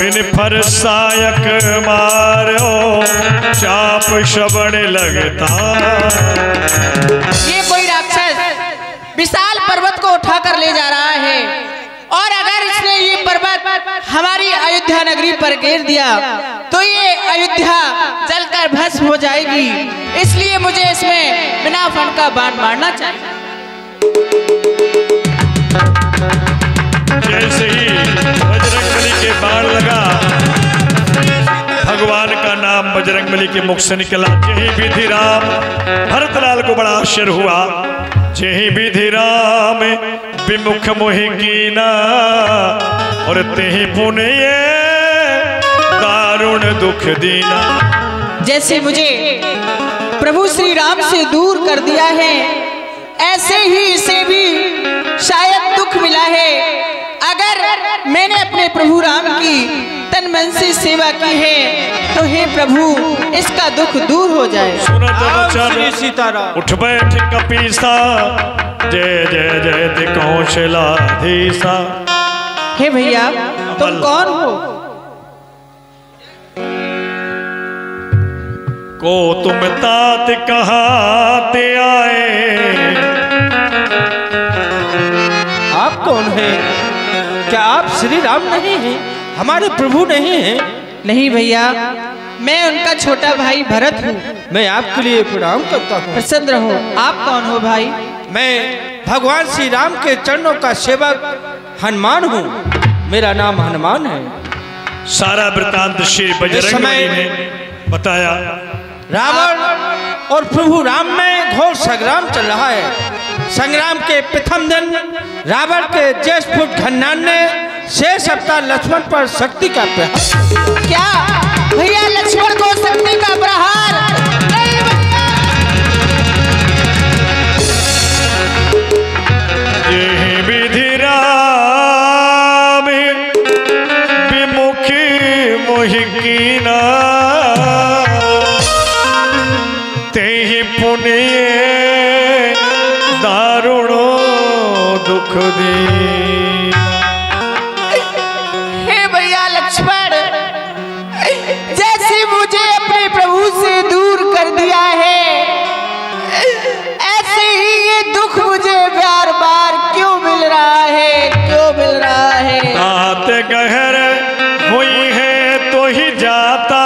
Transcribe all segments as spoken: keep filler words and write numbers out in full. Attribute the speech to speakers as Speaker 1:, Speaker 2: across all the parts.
Speaker 1: बिन फरसायक मारो चाप शबड़ लगता।
Speaker 2: ये कोई राक्षस विशाल पर्वत को उठाकर ले जा रहा है और अगर इसने ये पर्वत हमारी अयोध्या नगरी पर गिर दिया तो ये अयोध्या जलकर भस्म हो जाएगी। इसलिए मुझे इसमें बिना फन का बाण मारना चाहिए।
Speaker 1: जैसे ही बजरंगबली के बाण लगा, भगवान का नाम बजरंगबली के मुख से निकला। जही विधि राम, भरतलाल को बड़ा आश्चर्य हुआ। जही विधि राम विमुख मोहि कीना, और तेहि पुण्य दारुण दुख दीना।
Speaker 2: जैसे मुझे प्रभु श्री राम से दूर कर दिया है, ऐसे ही इसे भी शायद दुख मिला है। अगर मैंने अपने प्रभु राम की तन मन से सेवा की है तो हे प्रभु इसका दुख दूर हो जाए।
Speaker 1: श्री सीताराम उठ बैठ कपीसा, जय जय जय कौशलाधीसा।
Speaker 2: हे भैया तुम कौन हो?
Speaker 1: को तुम तात कहाते आए।
Speaker 3: आप कौन हैं? क्या आप श्री राम नहीं हैं? हमारे प्रभु नहीं हैं?
Speaker 2: नहीं भैया, मैं उनका छोटा भाई भरत हूँ।
Speaker 3: मैं आपके लिए प्रणाम करता हूँ।
Speaker 2: प्रसन्न रहो। आप कौन हो भाई?
Speaker 3: मैं भगवान श्री राम के चरणों का सेवक हनुमान हूँ। मेरा नाम हनुमान है।
Speaker 1: सारा वृतांत श्री बजरंगबली ने बताया।
Speaker 3: रावण और प्रभु राम में घोर संग्राम चल रहा है। संग्राम के प्रथम दिन रावण के ज्येष्ठ घन्नान ने शेष अवतार लक्ष्मण पर शक्ति का प्रहार।
Speaker 2: क्या भैया लक्ष्मण को शक्ति का प्रहार? नहीं भैया।
Speaker 1: ये विधि राम विमुख मोहि कीना, तेहि पुण्य दारुणो दुख दीना।
Speaker 2: हे भैया लक्ष्मण, जैसे मुझे अपने प्रभु से दूर कर दिया है, ऐसे ही ये दुख मुझे बार बार क्यों मिल रहा है? क्यों मिल रहा है?
Speaker 1: तात गहर हुई है तो ही जाता,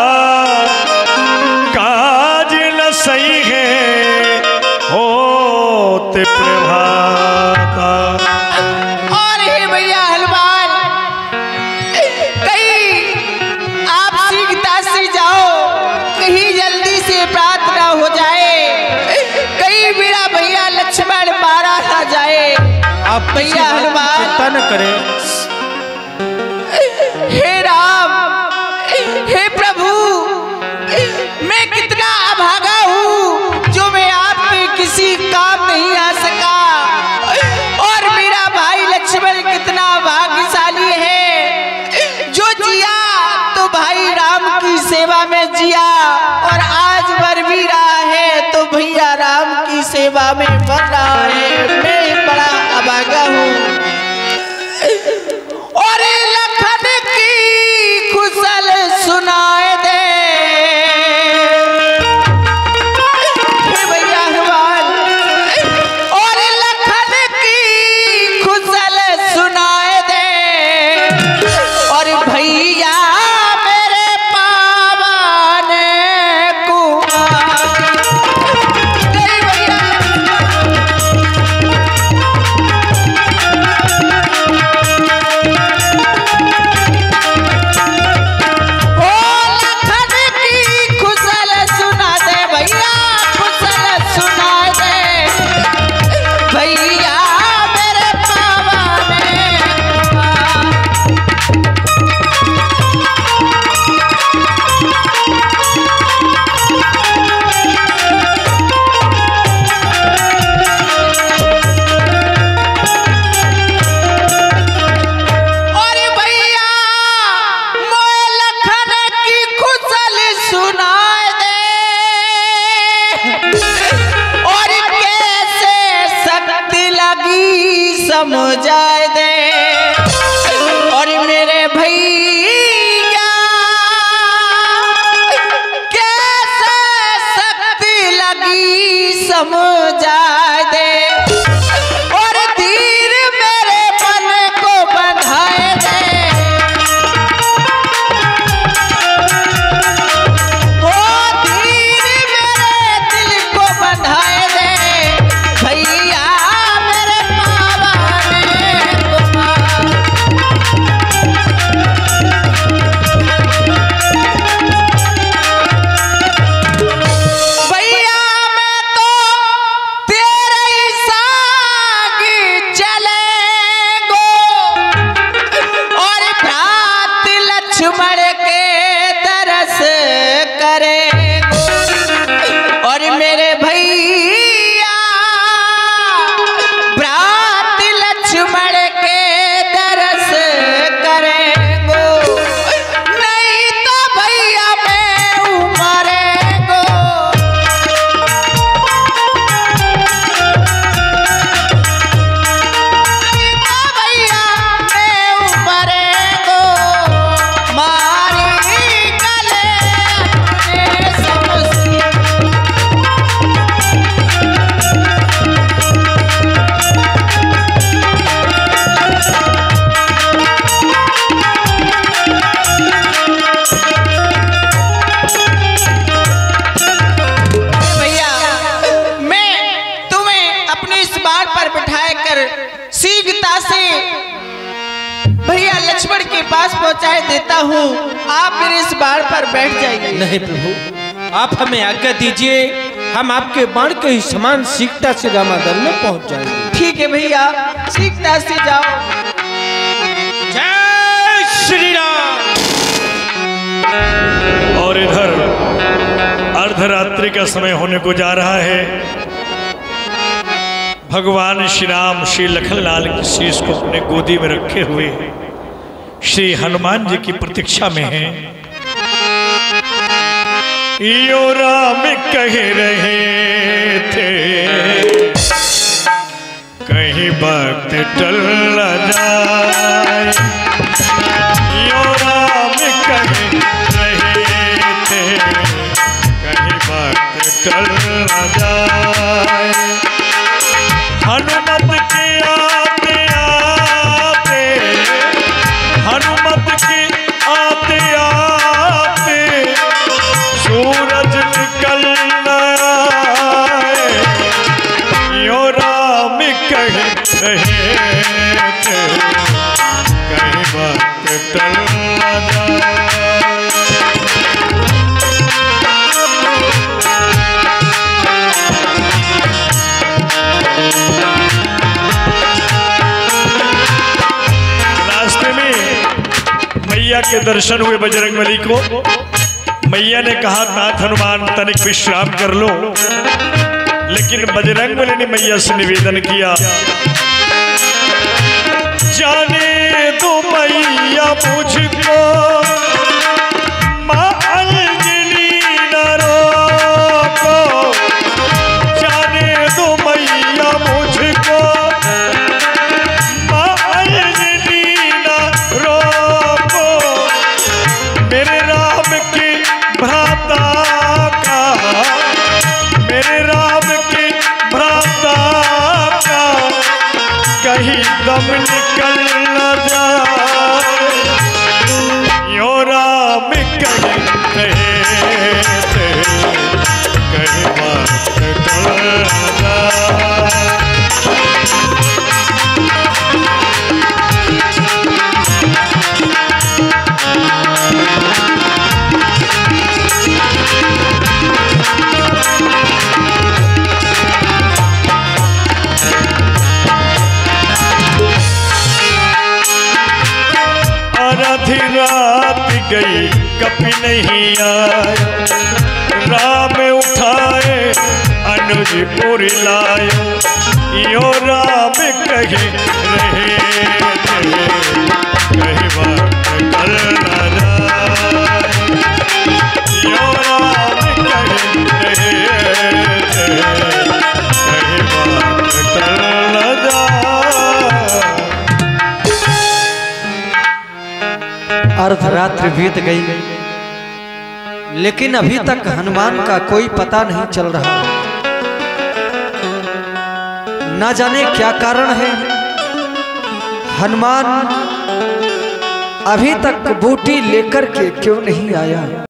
Speaker 1: काज न सही है होते प्रभाता।
Speaker 2: और हे भैया हनुमान, कहीं आप शीघ्रता से जाओ, कहीं जल्दी से प्रार्थना हो जाए, कहीं मेरा भैया लक्ष्मण मारा ना जाए।
Speaker 3: आप
Speaker 2: भैया हनुमान
Speaker 3: चिंता न करें।
Speaker 2: हे राम, हे प्रभु, मैं कितना अभागा हूँ जो मैं आपके किसी काम नहीं आ सका। और मेरा भाई लक्ष्मण कितना भाग्यशाली है जो जिया तो भाई राम की सेवा में जिया, और आज मर भी रहा है तो भैया राम की सेवा में मर रहा है। मैं बड़ा अभागा हूँ। और लखन की खुशल सुनाए दे। हे भैया हनुमान, और लखन की खुशल सुनाए दे। और भैया मेरे पावन कुमार। जय भैया। समझा दे और धीर मेरे मन को बंधाए दे। ओ धीर मेरे दिल को बंधाए दे भैया मेरे पावन कुमार। भैया मैं तो तेरे ही संग चलेंगो और भ्रात लक्ष्मण के तरस करेंगो और मेरे भैया भ्रात लक्ष्मण के तरस करेंगो नहीं तो भैया मैं मरेंगो। भैया मैं मरेंगो मारी गले अपने समझ। भैया मैं तुम्हें अपने इस बाण पर बिठाए कर शीघ्रता से भैया लक्ष्मण के पास पहुंचाए देता हूँ। आप मेरे इस बाण पर बैठ जाइए।
Speaker 3: नहीं प्रभु, आप हमें आज्ञा दीजिए, हम आपके बाण के ही समान शीघ्रता से रामादल में पहुंच जाएंगे।
Speaker 2: ठीक है भैया, शीघ्रता से जाओ।
Speaker 3: जय श्री राम।
Speaker 1: और इधर अर्धरात्रि का समय होने को जा रहा है। भगवान श्री राम श्री लखनलाल की शीश को अपने गोदी में रखे हुए श्री हनुमान जी की प्रतीक्षा में हैं। यो राम कह रहे थे कहीं वक्त टल न जाए। यो राम कह रहे थे कहीं वक्त टल न जाए। हनुमत के आते आते हनुमत के आते आते सूरज निकल आए। यो राम कह रहे थे कहीं वक्त टल न जाए। रास्ते में मैया के दर्शन हुए बजरंगबली को। मैया ने कहा नाथ हनुमान तनिक विश्राम कर लो, लेकिन बजरंगबली ने मैया से निवेदन किया जाने दो मैया मुझको माँ अंजलि न रोको। जाने दो मैया मुझको माँ अंजलि न रोको। मेरे राम के भ्राता का मेरे राम के भ्राता का कहीं दम निकल न जाए। यो राम कह रहे थे कहीं वक्त टल न जाए। आधी रात गई कभी नहीं आए। राम उठाए अनुजपुर लाए। यो राम कहे रहे थे कहीं वक्त टल न जाए। यो राम कहे रहे थे कहीं वक्त टल न जाए।
Speaker 4: अर्धरात्रि बीत गई, लेकिन अभी तक हनुमान का कोई पता नहीं चल रहा। ना जाने क्या कारण है, हनुमान अभी तक बूटी लेकर के क्यों नहीं आया।